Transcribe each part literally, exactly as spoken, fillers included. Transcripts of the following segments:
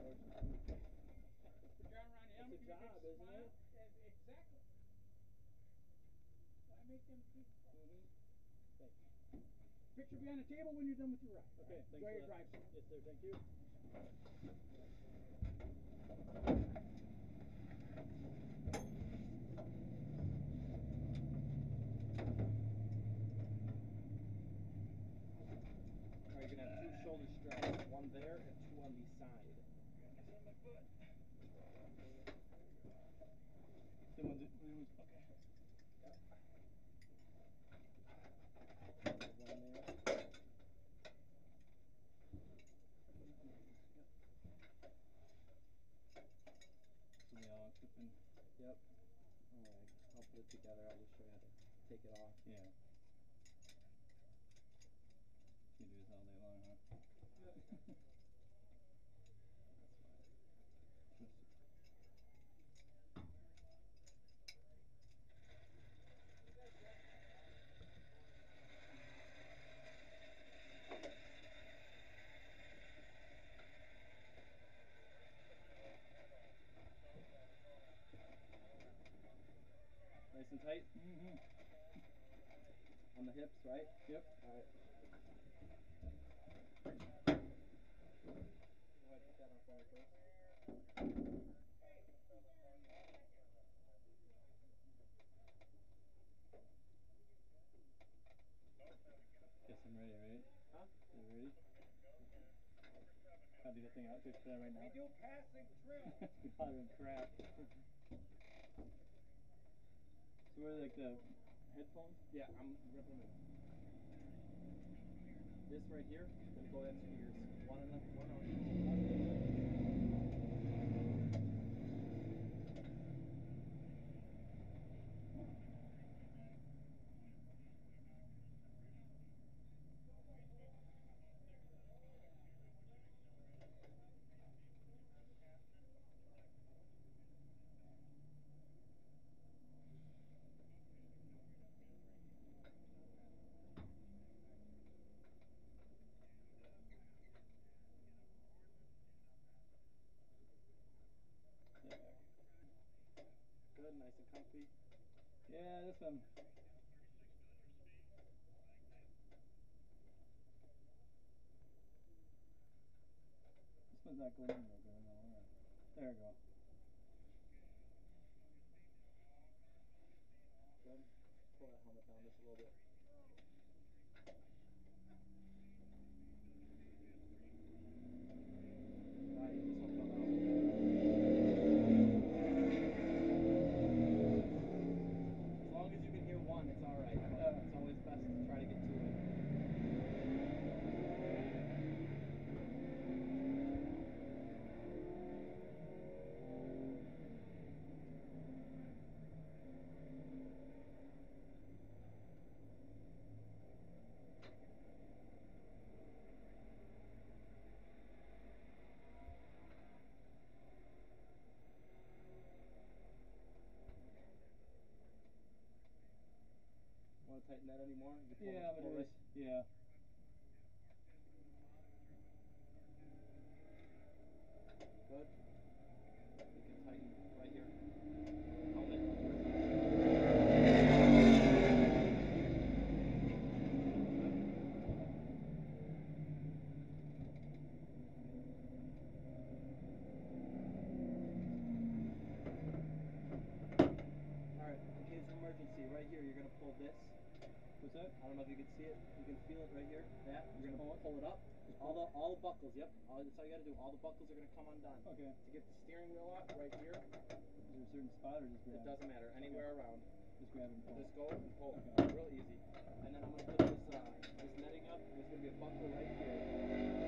Good job, Ronnie. I'm It's a gonna give you a job, big isn't smile. it? Yeah, exactly. So I make them big. Mm-hmm. Thanks. Picture will be on the table when you're done with your ride. Okay, right? thanks Enjoy for your that. drive, sir. Yes, sir. Thank you. Alright, you're gonna have two shoulder straps, one there and two on the side. Get on my foot. Same ones, same ones, okay. Yep. One there. Yep. So they all clip in. Yep. Alright, I'll put it together. I'll just show you how to take it off. Yeah. You do this all day long, huh? Yeah. That's fine. Nice and tight? Mm-hmm. On the hips, right? Yep. Alright. Go ahead, put that on for me first. Guess I'm ready, right? Huh? You ready? I'll do that thing out. Just put that right now. We do passing drill. It's hotter than crap. So where are like the headphones? Yeah, I'm gonna put them in. This right here is gonna go into your ears. One on the one on. There. Good, nice and comfy. Yeah, this one. This one's not going in real good, no. Right. There we go. Good. Pull that helmet down just a little bit. Alright, this one fell out. As long as you can hear one, it's alright. Uh, it's always best to try to get two in. Want to tighten that anymore? You pull Yeah, it, but pull it right. is. Yeah. Good. You can tighten right here. Helmet. Alright, in case of emergency, right here, you're going to pull this. What's that? I don't know if you can see it. You can feel it right here. That. You're going to pull it? pull it up. Just All pull the all the buckles, yep. All, that's all you got to do. All the buckles are going to come undone. Okay. To get the steering wheel off, right here. Is there a certain spot or just grab It doesn't matter. Anywhere okay. around. Just grab it and pull. Just go and pull. Okay. Real easy. And then I'm going to put this uh, this netting up. There's going to be a buckle right here.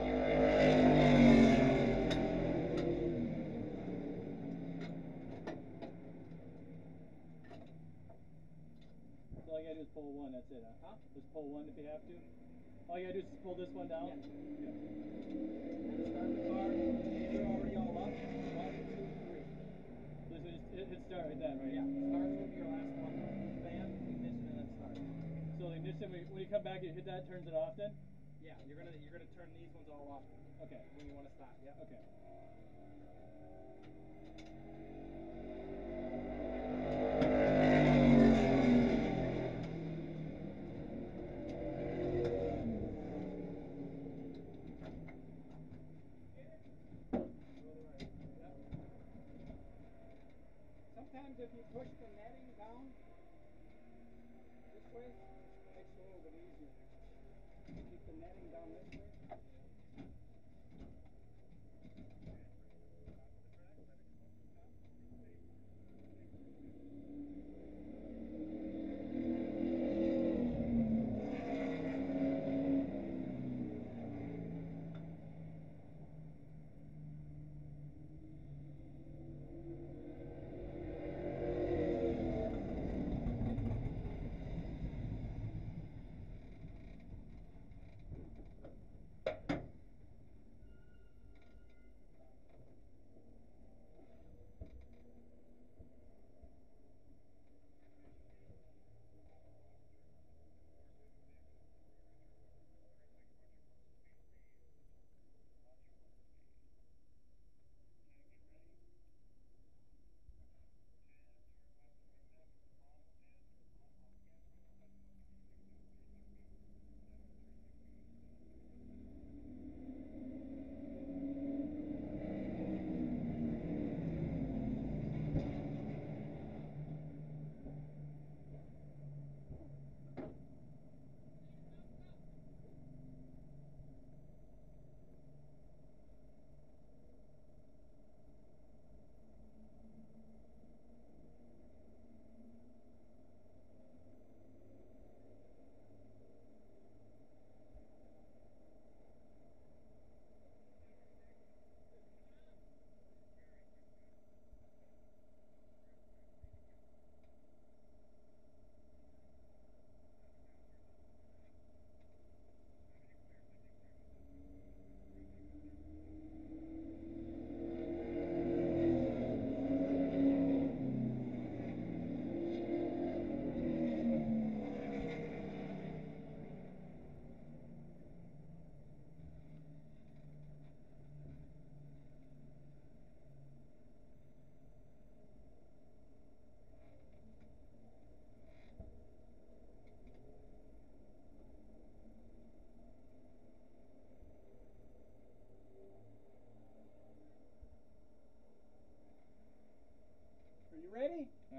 So all you gotta do is pull one, that's it, huh? Huh? Just pull one if you have to? All you gotta do is just pull this one down? Yeah. Okay. And to start the car, you're already all up. One, two, three. So this just hit, hit start right then, right? Yeah. Start's going to be your last one. Bam, ignition, and then start. So the ignition, when you, when you come back, you hit that, turns it off then? Yeah, you're gonna you're gonna turn these ones all off. Okay. When you want to stop. Yep. Okay.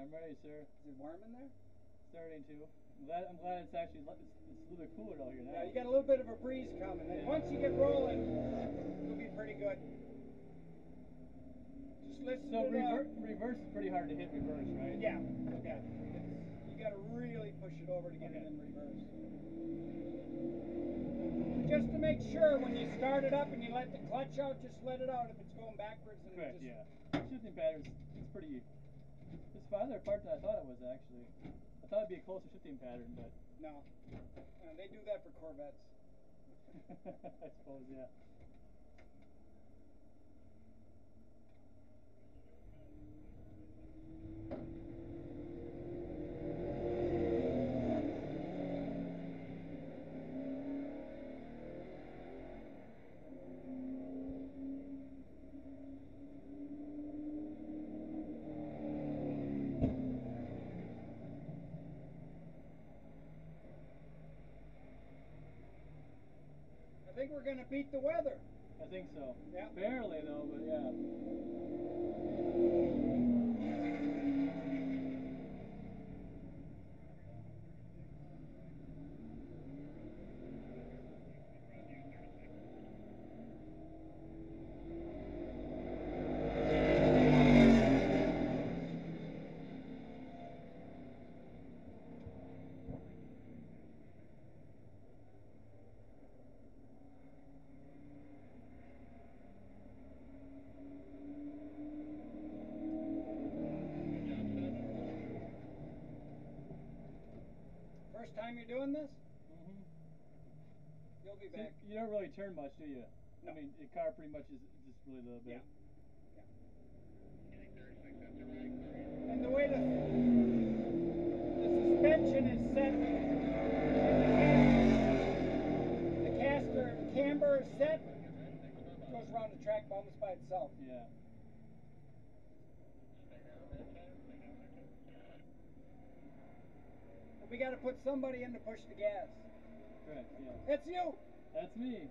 I'm ready, sir. Is it warm in there? Starting to. I'm glad, I'm glad it's actually it's, it's a little bit cooler out here now. Yeah, you got a little bit of a breeze coming. Then Yeah. once you get rolling, it'll be pretty good. Just listen So to rever the... reverse is pretty hard to hit reverse, right? Yeah. Okay. Yeah. It's, you got to really push it over to get Okay. it in reverse. Just to make sure when you start it up and you let the clutch out, just let it out if it's going backwards. And Correct, just... yeah. Shifting patterns, it's pretty, it's farther apart than I thought it was actually. I thought it'd be a closer shifting pattern, but. No. Uh, they do that for Corvettes. I suppose, yeah. I think we're going to beat the weather. I think so. Yeah. Barely though, but yeah. First time you're doing this? Mm-hmm. You'll be So back. you don't really turn much, do you? No. I mean, your car pretty much is just really a little bit. Yeah. And the way the, the suspension is set, and the caster, the camber is set, it goes around the track almost by itself. Yeah. But we got to put somebody in to push the gas. Correct, yeah. It's you! That's me.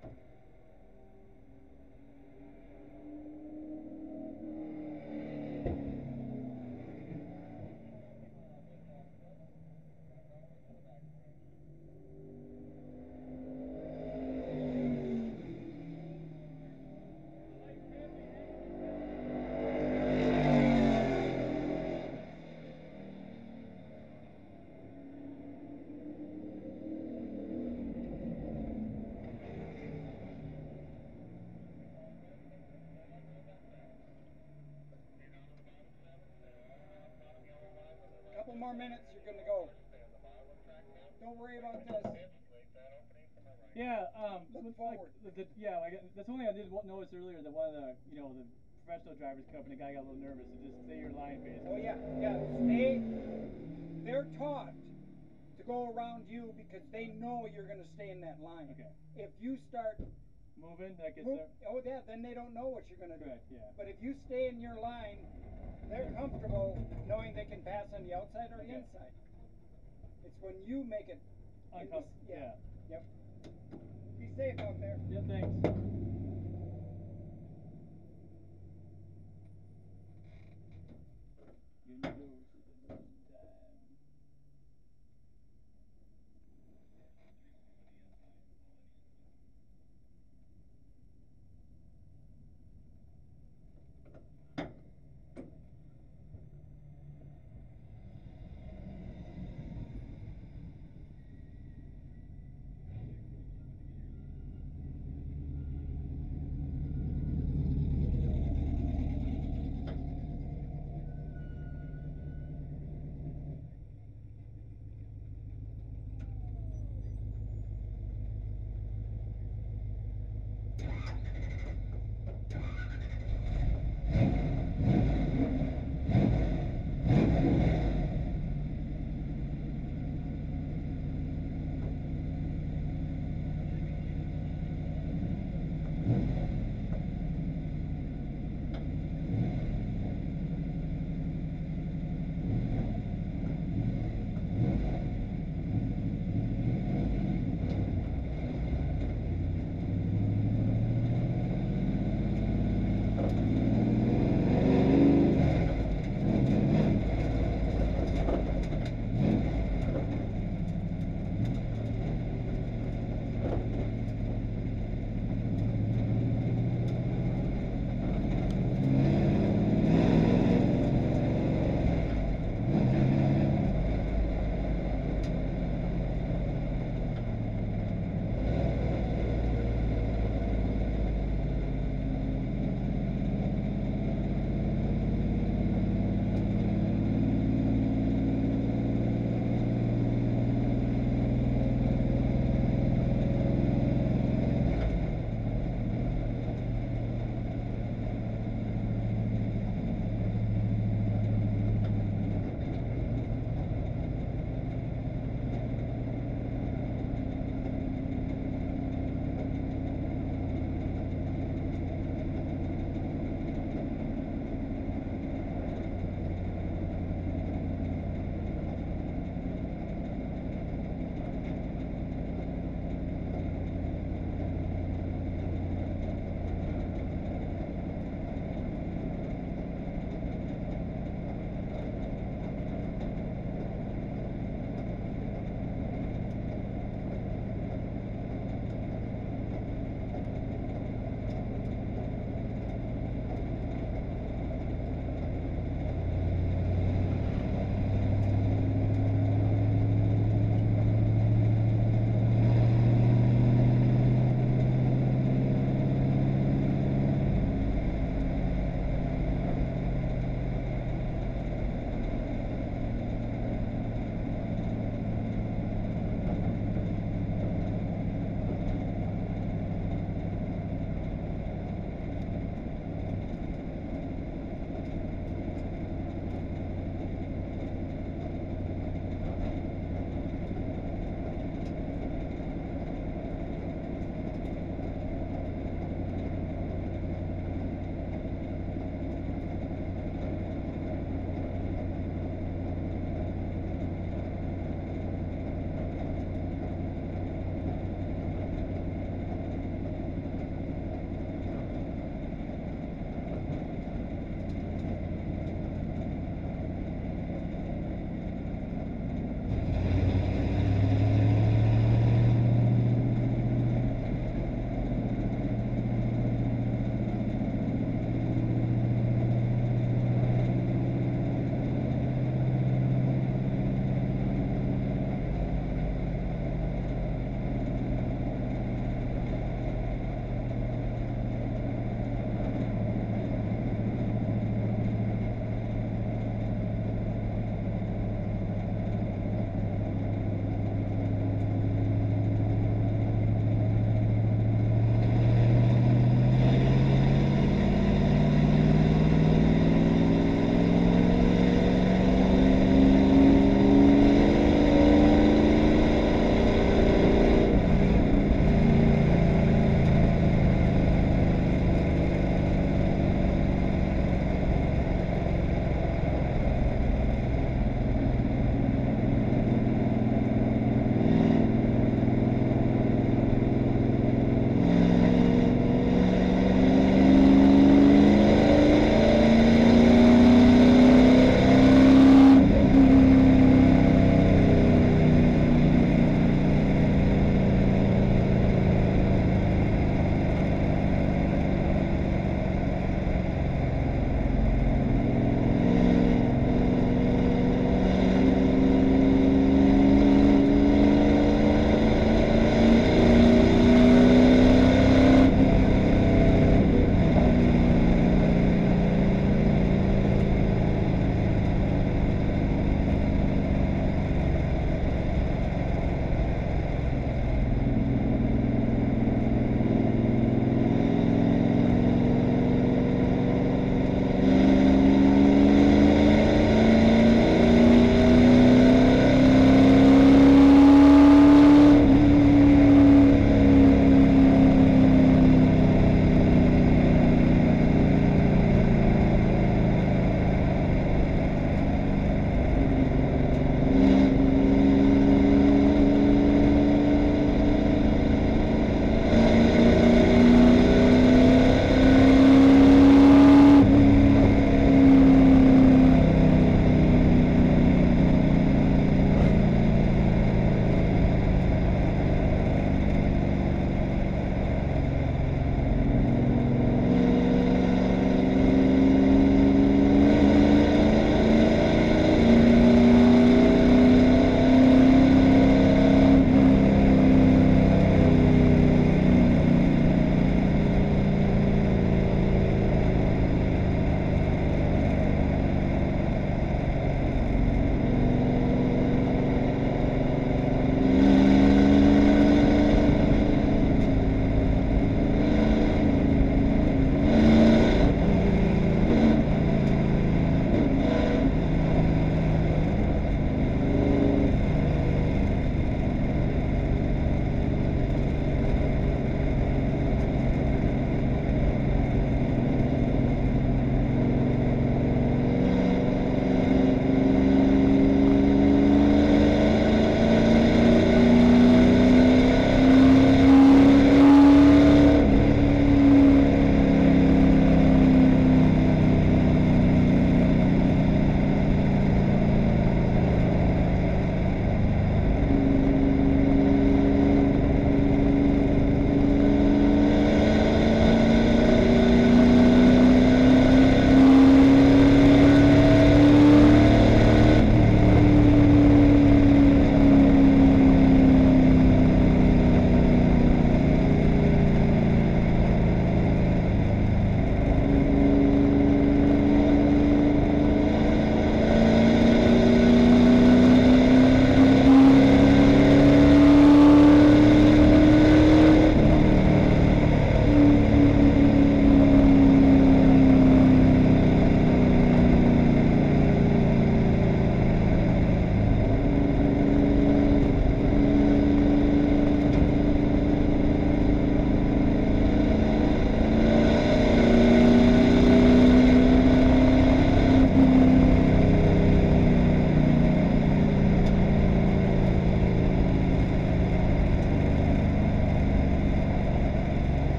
Couple more minutes, you're going to go. Don't worry about this. Yeah, um, Look with, forward. Like, the, yeah, like, that's one thing I did notice earlier that one of the, you know, the professional drivers come up and the guy got a little nervous. So just stay your line, basically. Oh yeah, yeah. Stay. They're taught to go around you because they know you're going to stay in that line. Okay. If you start moving, that gets move, there. oh yeah, then they don't know what you're going to do. Correct, yeah. But if you stay in your line, they're comfortable knowing they can pass on the outside or Okay. the inside. It's when you make it Uncomfortable. yeah. Yeah. Yep. Be safe out there. Yeah, thanks.